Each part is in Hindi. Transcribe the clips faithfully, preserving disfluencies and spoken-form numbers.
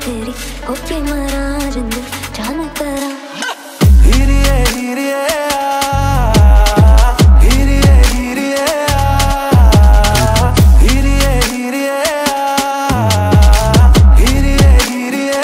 तेरी ओके मरा जिंद जान करा हिरिए हिरिए हिरिए हिरिए हिरिए हिरिए हिरिए हिरिए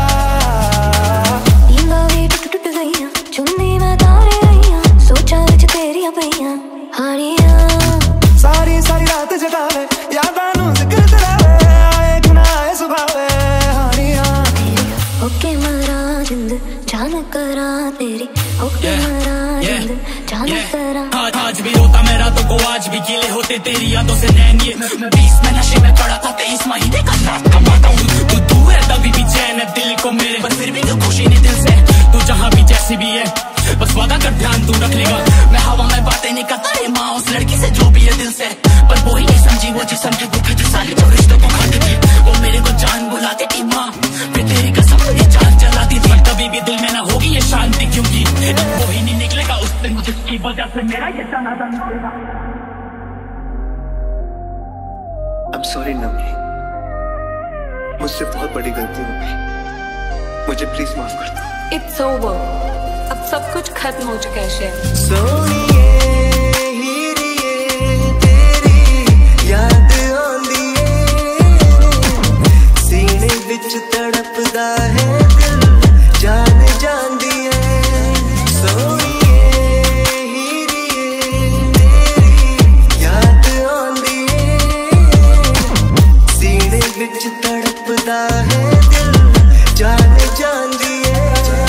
इंगा भी टूट टूट गईया चुन्नी मैं तारे गईया सोचा विच तेरिया पईया हानिया सारी सारी रात जगा ले यादां नू जिक्र करावे आए गुना आए सुभावे हानिया ओके मरा जिंद जान करा तेरी ओके मरा जिंद जान करा आज भी रोता मेरा तो को आज भी गीले होते तेरी यादों से नैन ये बीस में नशे में पड़ा था तेईस महीने का रात कमाता हूँ तू तू है तभी भी चैन है दिल को मेरे पर फिर भी तो खुशी नहीं दिल से तू जहाँ भी जैसी भी है बस वादा कर ध्यान तू रख लेगा मैं हवा में बातें नहीं करता रे माँ उस लड़की से जो भी है दिल से पर वो ही नहीं समझी वो जिसम की भूखी थी सारी जो रिश्तों को खाती थी वो मेरे को जान बुलाती थी माँ फिर तेरी कसम ये जान जलाती थी कभी भी दिल में ना होगी ये शांति क्योंकि वो ही नहीं निकलेगा उस दिन जिसकी वजह से मेरा ये जाना था I'm sorry नमी, मुझसे बहुत बड़ी गलती हो गई, मुझे प्लीज माफ कर दो। It's over, अब सब कुछ खत्म हो चुका है शेर। सोनिए हिरिए तेरी याद आंदी है सीने विच तड़पदा है दिल जान जांदी है सोनिए हिरिए तेरी याद आंदी है सीने विच तड़पदा है दिल जान जांदी है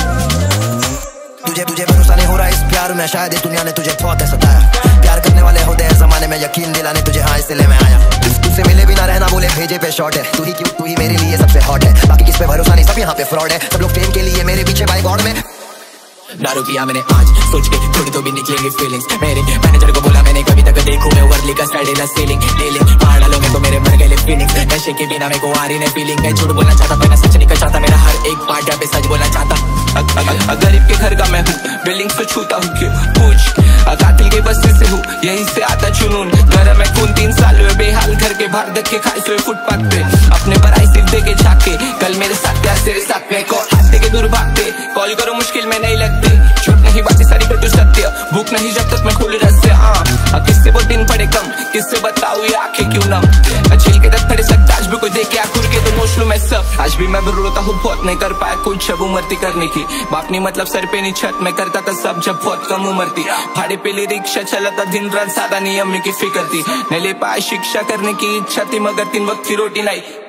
तुझे तुझे भरोसा नहीं हो रहा इस प्यार में शायद इस दुनिया ने तुझे बहुत सताया प्यार करने वाले होते हैं जमाने में यकीन दिलाने तुझे हाँ इसलिए मैं आया तुझसे मिले भी ना रहना बोले भेजे पे शॉर्ट है तू ही क्यों तू ही मेरे लिए सबसे हॉट है बाकी किस पे भरोसा नहीं सब यहाँ पे फ्रॉड है सब लोग फेम के लिए मेरे पीछे बाय गॉड में दारू पिया मैंने आज सोच के थोड़ी तो भी निकलेंगे फीलिंग्स मेरे मैनेजर को बोला मैंने कभी तक देखूं मैं वर्ली का स्टाइल सीलिंग ले ले पहाड़ डालो मेरे को मेरे मर गए फीलिंग्स नशे के बिना मेरे को आ रही नहीं फीलिंग मैं झूठ बोलना चाहता पर सच नहीं कर चाहता मेरा हर एक पार्ट पे सच बोलना चाहता गरीब के घर का मैं हूँ बिल्डिंग से छूता हूँ क्यों पूछ कातिल के बस्ती से हूँ यहीं से आता जुनून घर में खून तीन साल हुए बेहाल घर के बाहर देख के खाए सोए फुटपाथ पे अपने पराई सिर्फ दे के झाके कल मेरे साथ प्यार तेरे साथ में कॉल हाथ के दूर भागते कॉल करो मुश्किल में नहीं लगते झूठ नहीं बातें सारी पर तू सत्य भूख नहीं जब तक मैं खुल रस से हाँ किससे वो दिन पड़े कम किससे बताऊँ ये आंखें क्यों नम झील के दर्द पड़े सकता आज भी कोई देखे आखुर के तो नोच लूं मैं सब आज भी मैं भी रोता हूँ बहुत नहीं कर पाया कुछ अब उमरती करने की बाप नहीं मतलब सर पे नहीं छत मैं करता था सब जब बहुत कम उम्र थी भाड़े पे ले रिक्शा चलाता दिन रात सादा नहीं अम्मी की फिक्र थी नहीं ले पाया शिक्षा करने की इच्छा थी मगर तीन वक्त की रोटी नहीं